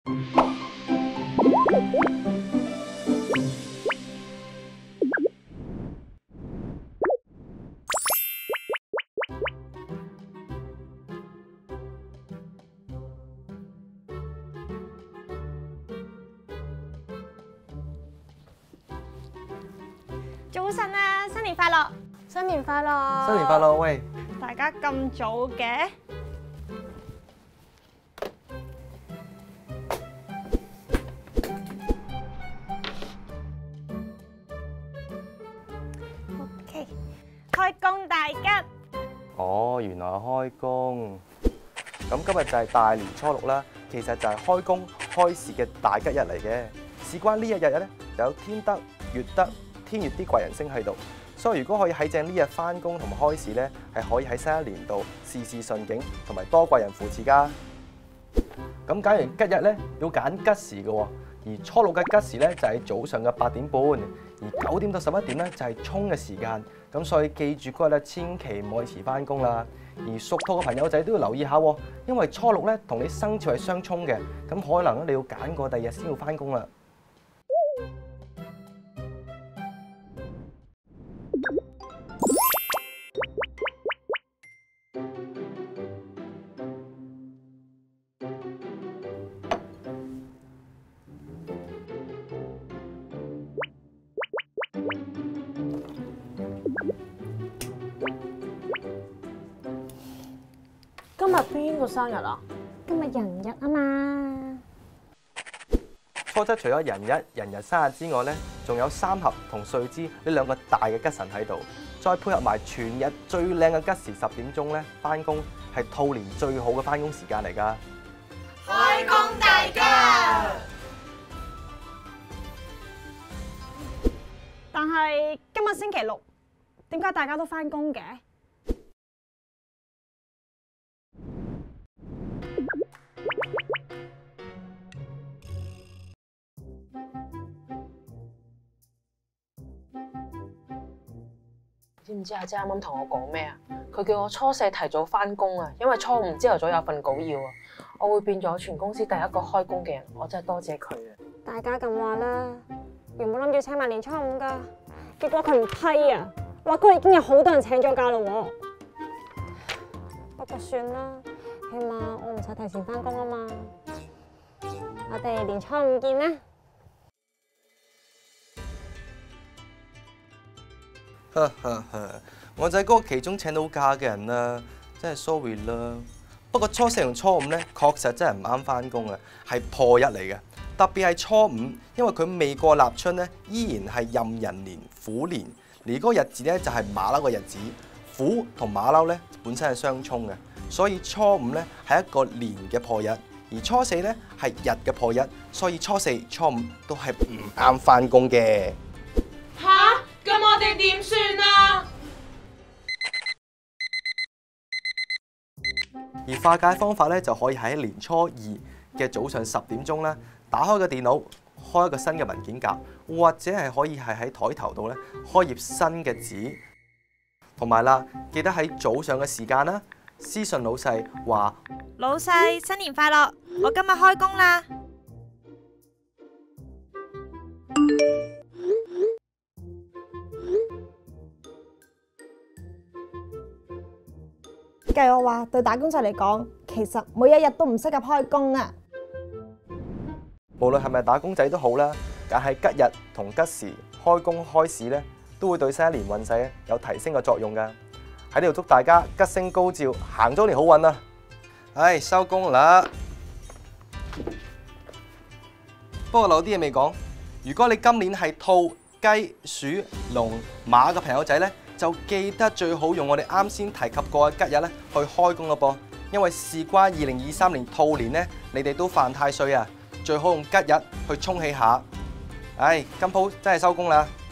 早晨啊，新年快樂！ 新年快樂！ 新年快樂，喂！ 大家咁早嘅？開工大吉！ 哦，原來係開工。咁今日就係大年初六啦，其實就係開工開市嘅大吉日嚟嘅。事關呢一日咧，就有天德、月德、天月啲貴人星喺度，所以如果可以喺正呢日翻工同埋開市咧，係可以喺新一年度事事順境同埋多貴人扶持㗎。咁揀完吉日咧，要揀吉時嘅喎。而初六嘅吉時咧就係早上嘅8點半，而9點到11點咧就係衝嘅時間。咁所以記住嗰日咧，千祈唔可以遲翻工啦。而屬兔嘅朋友仔都要留意下，因為初六咧同你生肖係相衝嘅，咁可能你要揀過第二日先要翻工啦。 今日邊個生日啊？ 今日人日啊嘛。 初七除咗人日生日之外咧，仲有三合同歲支呢兩個大嘅吉神喺度，再配合埋全日最靚嘅吉時10點鐘咧，翻工係兔年最好嘅翻工時間嚟㗎。 開工大吉！ 但係今日星期六，點解大家都翻工嘅？ 知唔知阿姐啱啱同我講咩啊？佢叫我初四提早翻工啊，因為初五朝頭早有份稿要啊。我會變咗全公司第一個開工嘅人，我真係多謝佢啊！ 大家咁話啦，原本諗住請埋年初五噶，結果佢唔批啊，話嗰日已經有好多人請咗假咯喎。不過算啦，起碼我唔使提前翻工啊嘛。我哋年初五見啦。 我就係嗰個其中請到假嘅人啦，真係 sorry 啦。不過初四同初五咧，確實真係唔啱翻工啊，係破日嚟嘅。特別係初五，因為佢未過立春咧，依然係壬寅年虎年，而嗰個日子咧就係馬騮嘅日子。虎同馬騮咧本身係相衝嘅，所以初五咧係一個年嘅破日，而初四咧係日嘅破日，所以初四、初五都係唔啱翻工嘅。 吓？咁我哋點算啊？ 而化解方法咧就可以喺年初二嘅早上10點鐘啦，打開個電腦，開一個新嘅文件夾，或者係可以係喺枱頭度咧開頁新嘅紙，同埋啦，記得喺早上嘅時間啦，私信老細話： 老細新年快樂，我今日開工啦。 計我話對打工仔嚟講，其實每一日都唔適合開工啊。 無論係咪打工仔都好啦，揀喺吉日同吉時開工開市咧，都會對新一年運勢有提升嘅作用㗎。喺呢度祝大家吉星高照，行咗年好運啊！唉，收工啦。不過留啲嘢未講，如果你今年係兔、雞、鼠、龍、馬嘅朋友仔咧，就記得最好用我哋啱先提及過嘅吉日咧去開工咯噃，因為事關2023年兔年咧，你哋都犯太歲啊，最好用吉日去沖起下。唉，今鋪真係收工啦〜